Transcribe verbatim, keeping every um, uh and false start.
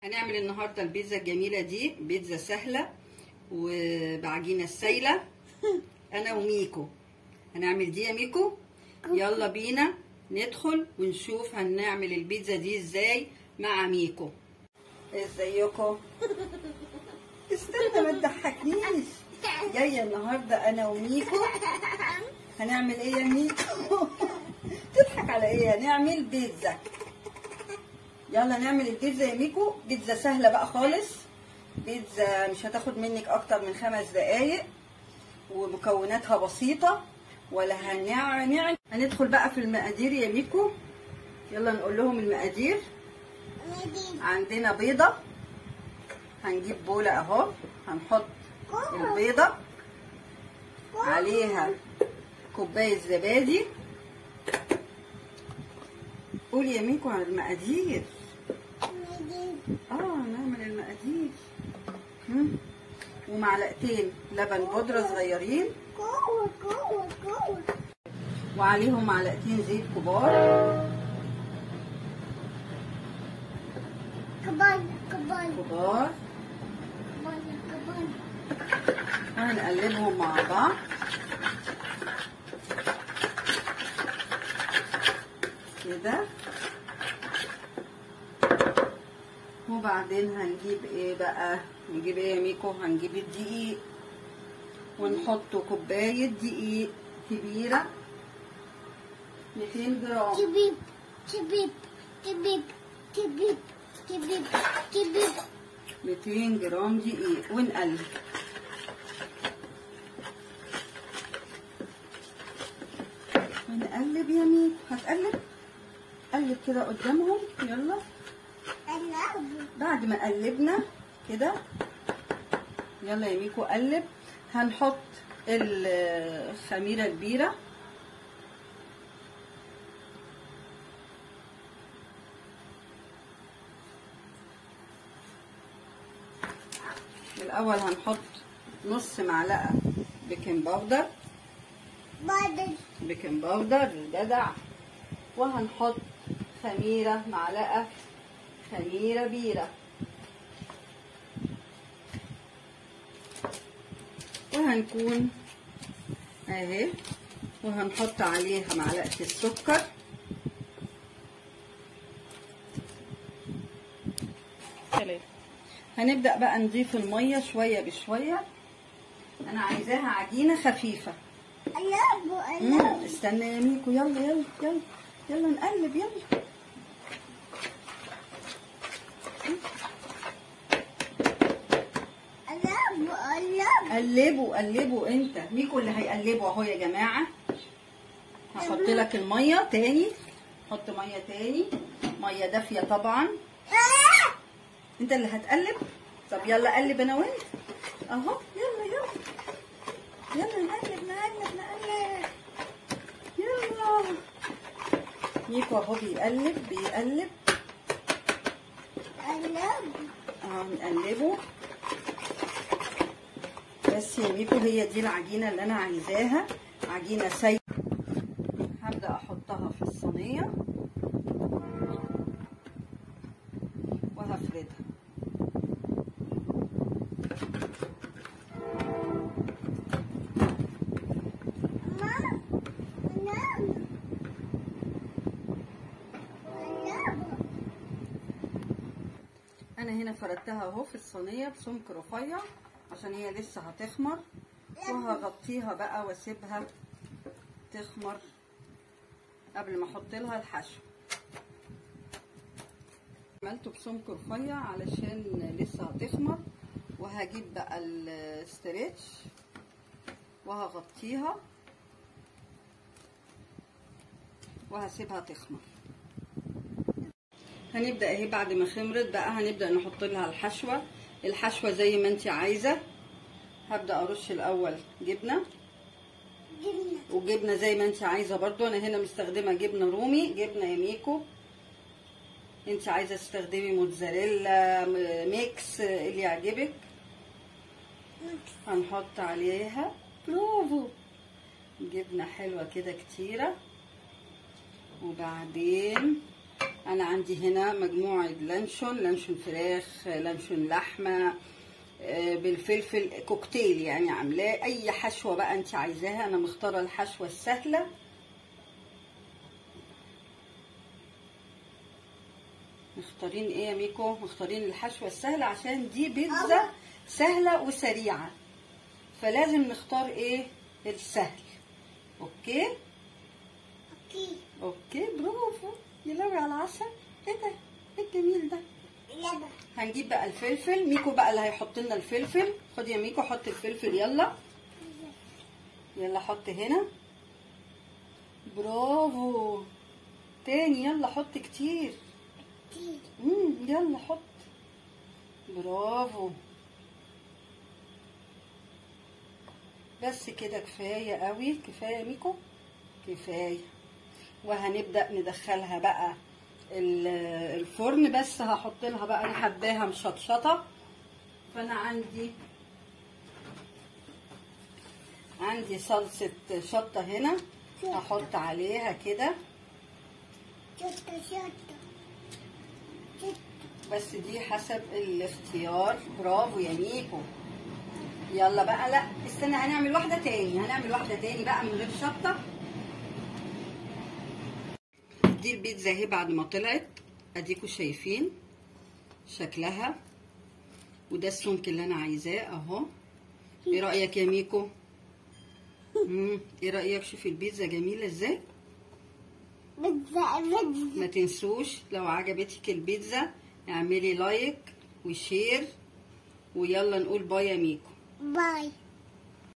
هنعمل النهارده البيتزا الجميله دي، بيتزا سهله وبعجينه سايله. انا وميكو هنعمل دي يا ميكو. يلا بينا ندخل ونشوف هنعمل البيتزا دي ازاي مع ميكو. ازيكم؟ استنى ما تضحكنيش. جايه النهارده انا وميكو. هنعمل ايه يا ميكو؟ تضحك على ايه؟ هنعمل بيتزا. يلا نعمل البيتزا يا ميكو. بيتزا سهله بقى خالص، بيتزا مش هتاخد منك اكتر من خمس دقايق ومكوناتها بسيطه ولا هنعمل. هندخل بقى في المقادير يا ميكو. يلا نقول لهم المقادير. عندنا بيضه، هنجيب بوله اهو، هنحط البيضه عليها كوبايه زبادي. قول يا ميكو على المقادير. اه نعمل المقادير. ومعلقتين لبن بودره صغيرين، وعليهم معلقتين زيت كبار كبار كبار كبار وهنقلبهم مع بعض كده. وبعدين هنجيب ايه بقى؟ نجيب ايه يا ميكو؟ هنجيب الدقيق ونحط كوبايه دقيق كبيره مئتين جرام. كبيب كبيب كبيب كبيب كبيب كبيب مئتين جرام دقيق ونقلب. ونقلب يا ميكو. هتقلب؟ قلب كده قدامهم. يلا بعد ما قلبنا كده، يلا يا ميكو قلب. هنحط الخميره البيره. الاول هنحط نص معلقه بيكنج باودر. بيكنج باودر الجدع. وهنحط خميره، معلقه خميره بيره. وهنكون اهي، وهنحط عليها معلقه السكر. هنبدأ بقى نضيف المية شوية بشوية. أنا عايزاها عجينة خفيفة. قلبوا استنى يا ميكو. يلا يلا يلا يلا نقلب. يلا قلبوا قلبوا. انت ميكو اللي هيقلبوا اهو يا جماعة. هحط لك المية تاني. حط مية تاني، مية دافية طبعا. انت اللي هتقلب. طب يلا قلب انا وانت اهو. يلا يلا يلا نقلب نقلب نقلب. يلا ميكو اهو بيقلب بيقلب اهو. نقلبه بس يا ميكو. هي دي العجينه اللي انا عايزاها، عجينه سايله. هبدا احطها في الصينيه وهفردها. انا هنا فردتها اهو في الصينيه بسمك رفيع عشان هي لسه هتخمر، وهغطيها بقى واسيبها تخمر قبل ما احط لها الحشو. عملته بسمك رفيع علشان لسه هتخمر. وهجيب بقى الاسترتش وهغطيها وهسيبها تخمر. هنبدأ اهي بعد ما خمرت بقى هنبدأ نحط لها الحشوة. الحشوة زي ما انت عايزة. هبدأ ارش الاول جبنة، وجبنة زي ما انت عايزة برضو. انا هنا مستخدمة جبنة رومي. جبنة يا ميكو انت عايزة تستخدمي موتزاريلا، ميكس، اللي يعجبك. هنحط عليها برافو جبنة حلوة كده كتيرة. وبعدين انا عندي هنا مجموعه لانشون، لانشون فراخ، لانشون لحمه، آه، بالفلفل كوكتيل يعني عاملاه. اي حشوه بقى انت عايزاها، انا مختاره الحشوه السهله. مختارين ايه يا ميكو؟ مختارين الحشوه السهله عشان دي بيتزا سهله وسريعه، فلازم نختار ايه؟ السهل. اوكي اوكي اوكي برافو. يلوي على العسل. ايه ده؟ ايه الجميل ده؟ يلا هنجيب بقى الفلفل. ميكو بقى اللي هيحط لنا الفلفل. خد يا ميكو حط الفلفل. يلا يلا حط هنا. برافو. تاني يلا حط كتير. كتير امم يلا حط. برافو. بس كده كفايه قوي. كفايه يا ميكو كفايه. وهنبدا ندخلها بقى الفرن. بس هحط لها بقى، انا حباها مشطشطه، فانا عندي عندي صلصه شطه هنا هحط عليها كده. شطة شطة شطة. بس دي حسب الاختيار. برافو يا ميكو. يلا بقى. لا استنى، هنعمل واحده تاني. هنعمل واحده تاني بقى من غير شطه. دي البيتزا اهي بعد ما طلعت، اديكوا شايفين شكلها، وده السمك اللي انا عايزاه اهو. ايه رايك يا ميكو؟ امم ايه رايك؟ شوفي البيتزا جميله ازاي. بيتزا بيتزا. ما تنسوش لو عجبتك البيتزا اعملي لايك وشير، ويلا نقول باي يا ميكو. باي.